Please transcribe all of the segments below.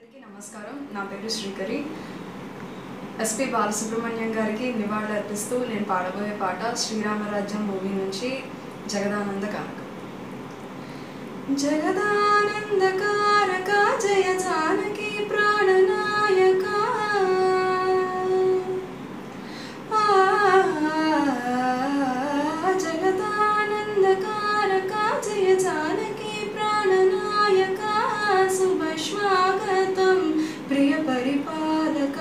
అందరికీ నమస్కారం. నా పేరు శ్రీకరి. ఎస్పి బాలసుబ్రహ్మణ్యం గారికి నివాళులు అర్పిస్తూ నేను పాడబోయే పాట శ్రీరామరాజ్యం మూవీ నుంచి జగదానందకారక. జగదానందకారక జయ జానకి ప్రాణనాయక జగదానందకారక జయ జానకి ప్రాణనాయక శుభ స్వాగతం ప్రియ పరిపాలక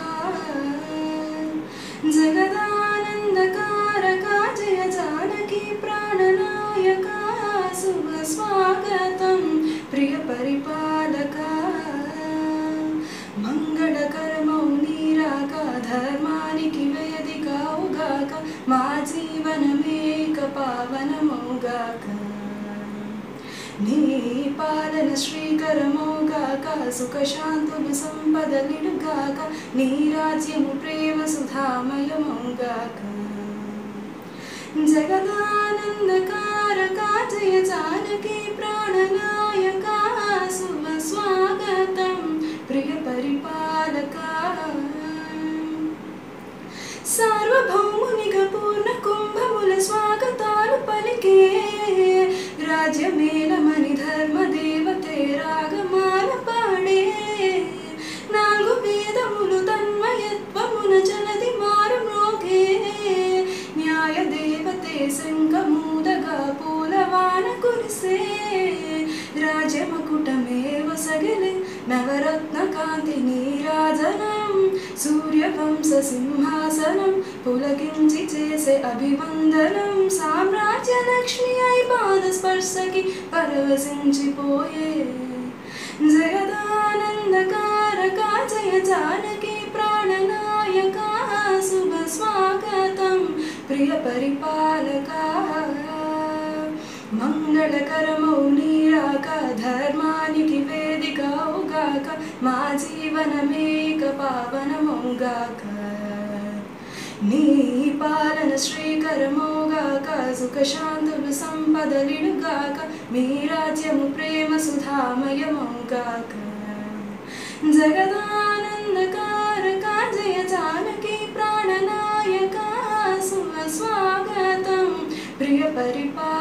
జగదానందకారక జయ జానకి ప్రాణనాయక శుభ స్వాగతం ప్రియ పరిపాలక మంగళకరమౌ నీరాక ధర్మానికి వేదికవుగాక మా జీవనమేక పావనమౌగాక నీ పాలన శ్రీకరమౌగాక సుఖశాంతులు సంపదలిడుగాక నీ రాజ్యము ప్రేమ సుధామయమౌగాక జగదానందకారక జయ జానకి ప్రాణనాయక శుభ స్వాగతం ప్రియ పరిపాలక సార్వభౌమునిగ పూర్ణ కుంభముల స్వాగతాలు పలికే రాజ్యమేలమని ధర్మదేవతే రాగమాల పాడే నాలుగు వేదములు తన్మయత్వమున జలది మారు మ్రోగే న్యాయ దేవతే శంఖమూదగా పూలవాన కురిసే రాజమకుటమేవ సగిలే నవరత్న కాంతి నీరాజనం సూర్యవంశ సింహాసనం పులకించి చేసే అభివందనం సామ్రాజ్య లక్ష్మి అయి పాద స్పర్శకి పరవశించిపోయే జగదానందకారక జయ జానకి ప్రాణనాయక శుభ స్వాగతం ప్రియ పరిపాలక మంగళకరమౌ నీరాక ధర్మానికి వేదికవుగాక మా జీవనమేక పావనమౌగాక నీ పాలన శ్రీకరమౌగాక సుఖశాంతులు సంపదలిడుగాక మీ రాజ్యము ప్రేమ సుధామయమౌగాక జగదానందకారక జయ జానకి ప్రాణనాయక శుభ స్వాగతం ప్రియ పరిపాలక